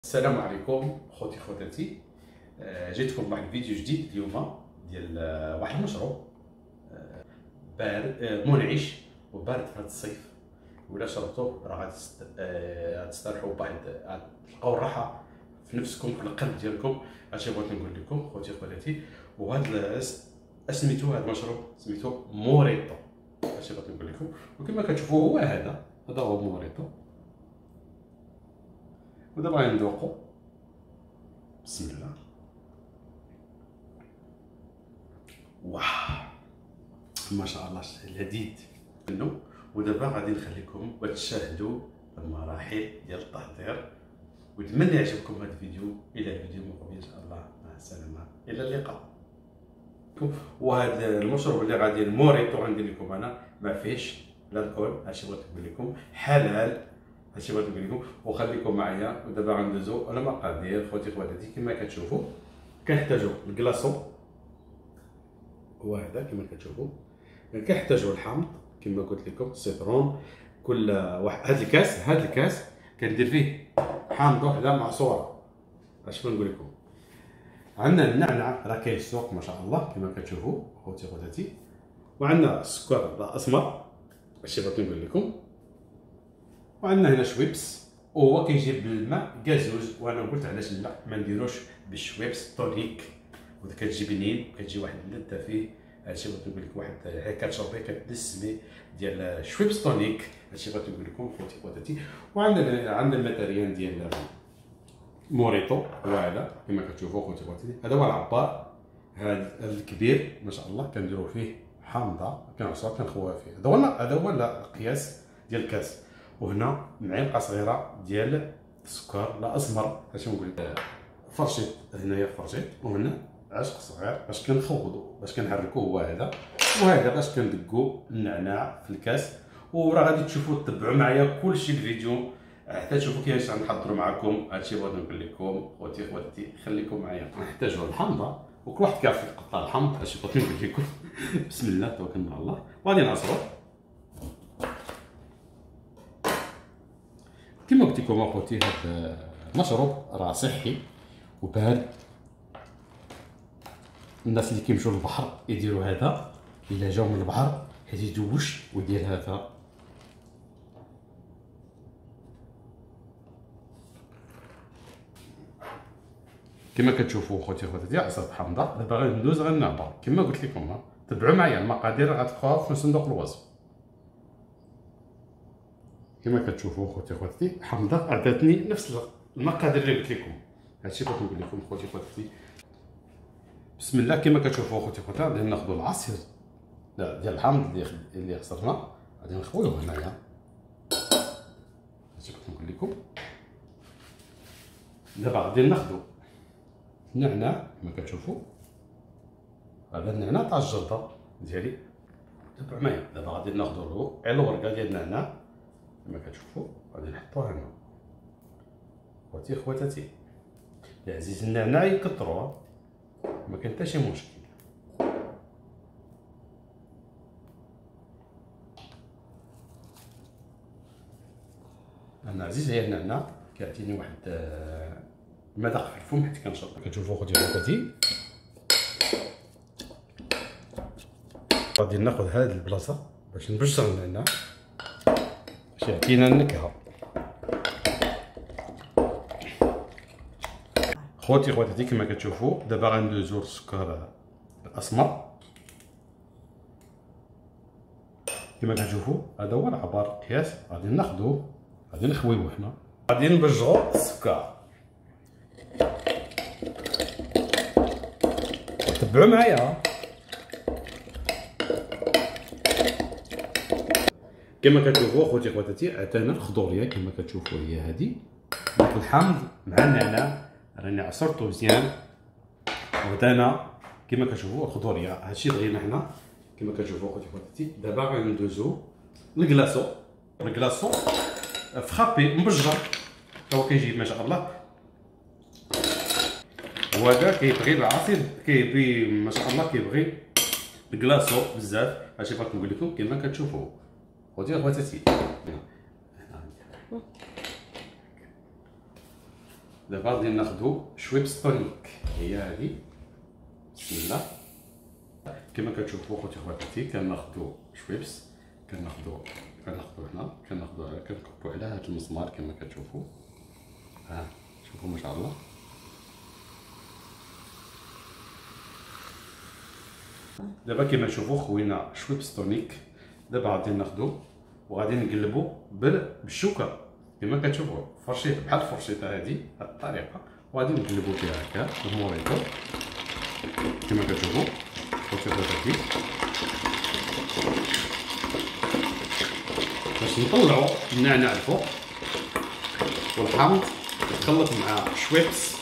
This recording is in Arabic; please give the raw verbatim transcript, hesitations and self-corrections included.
السلام عليكم خوتي خواتاتي. آه، جيتكم بواحد الفيديو جديد اليوم ديال آه، واحد المشروب آه، بارد آه، منعش وبارد في هذا الصيف. ولا شربتوه راه غادي تست- آه، غتستريحوا بواحد، غتلقاو الراحه في نفسكم في القلب ديالكم. هادشي بغيت نقول لكم خوتي خواتاتي. وهذا اش سميتو هذا المشروب؟ سميتو موريتو. هادشي بغيت نقول لكم. وكما كتشوفوا هو هذا هذا هو موريتو. ودابا غندوقو. بسم الله. واه ما شاء الله لذيذ منه. ودابا غادي نخليكم وتشاهدوا المراحل ديال التحضير، ونتمنى يعجبكم هذا الفيديو. الى الفيديو المقبل ان شاء الله، مع السلامه، الى اللقاء. وهذا المشروب اللي غادي الموريتو غندير لكم انا ما فيهش لا الكول. هادشي بغيت نقول لكم حلال، هادشي بغيت نقول لكم. وخليكم معايا. ودابا غندوزو على مقادير خوتي خواتاتي. كما كتشوفوا كنحتاجوا الكلاصو هو هذا كما كتشوفوا. كنحتاجوا الحامض كما قلت لكم، السيترون. كل واحد هاد الكاس هاد الكاس كندير فيه حامض وحده معصوره. اش بنقول لكم؟ عندنا النعناع راه كاين السوق ما شاء الله كما كتشوفوا خوتي خواتاتي. وعندنا السكر الاسمر، هادشي بغيت نقول لكم. وعندنا هنا شويبس وهو كيجي بالماء كازوز. وانا قلت علاش لا ما نديروش بالشويبس طونيك، وكتجي بنين وكتجي واحد اللذه فيه. هادشي بغيت نقول لكم، واحد هي كتشربي كتنسمي ديال شويبس طونيك. هادشي بغيت نقول لكم خوتي خواتاتي. وعندنا عندنا الماتيريال ديال موريتو هو هذا كما كتشوفوا خوتي خواتاتي. هذا هو العبار، هذا الكبير ما شاء الله كنديروا فيه حامضه، كنعصروا كنخويوها فيه. هذا هو هذا هو القياس ديال الكاس. وهنا معلقه صغيره ديال السكر الاسمر. اش نقول لك؟ فرشيط هنايا فرشيط، وهنا عشق صغير باش كنخوضوا باش كنحركوه هو هذا. وهذا باش كندقوا النعناع في الكاس. وراه غادي تشوفوا تتبعوا معايا كلشي الفيديو حتى تشوفوا كيفاش غنحضروا معكم. هادشي بغيت نقول لكم خوتي خواتاتي، خليكم معايا. نحتاجوا الحامضه وكل واحد كيعرف يقطع الحامض. هادشي بغيت نقول لكم. بسم الله توكلنا على الله. وغادي نعصروا كما قلت لكم اخوتي. هذا المشروب راه صحي وبارد. الناس اللي كيمشيو للبحر يديروا هذا الا جاو من البحر، حيت يدوش ويدير هذا. كما كتشوفوا خوتي خواتاتي عصرت حامضه. دابا غادي ندوز غنعبر كما قلت لكم. تبعوا معايا المقادير غتلقاوها في صندوق الوصف. كما كتشوفوا خوتي خواتاتي حامضه عطاتني نفس المقادير اللي قلت لكم. هادشي بغيت نقول لكم خوتي خواتاتي. بسم الله. كما كتشوفوا خوتي خواتاتي غادي ناخذوا العصير ديال الحامض اللي اللي خسرنا، غادي نخويوه هنايا. هادشي بغيت نقول لكم. دابا غادي ناخذوا النعناع كما كتشوفوا. هذا النعناع تاع الجلطه ديالي. تبعوا معايا. دابا غادي ناخذوا الورقه ديال النعناع كما كتشوفوا. غادي نحطوها هنا خوتي خواتاتي. يا عزيز النعناع يكثروه ما كاين حتى شي مشكل. انا عزيز عليا النعناع، كيعطيني واحد المذاق في الفم حيت كنشرب. كتشوفوا خوتي خواتاتي غادي ناخذ هذه البلاصه باش نبشر النعناع باش يعطينا النكهه. خوتي خواتاتي كما كتشوفوا دابا غندوزو السكر الاسمر. كما كتشوفوا هذا هو العبار القياس. غادي ناخذوه غادي نخويوه حنا. غادي نبجرو السكر. تبعوا معايا. كما كتشوفوا خوتي خواتاتي عطانا الخضوريه كما كتشوفوا هي هذه. الحامض مع النعناع راني عصرته مزيان. وعطانا كما كتشوفوا الخضوريه. هادشي بغينا حنا كما كتشوفوا خوتي خواتاتي. دابا غندوزو للكلاصو. الكلاصو فخابي مبجر هو كيجي ما شاء الله. وهذا كيبغي العصير كيبغي ما شاء الله كيبغي الكلاصو بزاف. هادشي بغيت نقول لكم كما كتشوفوا خوتي خواتاتي. دابا غادي ناخدو شويبس طونيك، هي هذه. بسم الله. كما كتشوفوا خوتي خواتاتي كناخدو شويبس، كناخدو كناخدو هنا، كناخدو كنكبو على هذا المسمار كما كتشوفوا. ها شوفوا ما شاء الله. دابا كما تشوفوا خوينا شويبس طونيك. دابا غادي ناخدو وغادي نقلبو بالشوكه كما كتشوفوا، فرشيط بحال الفرشيطه هذه بهذه الطريقه، وغادي نقلبو فيها هكا بالموريطو كما كتشوفوا خوتي خواتاتي، باش نطلعو النعناع الفوق والحامض يتخلط مع شويبس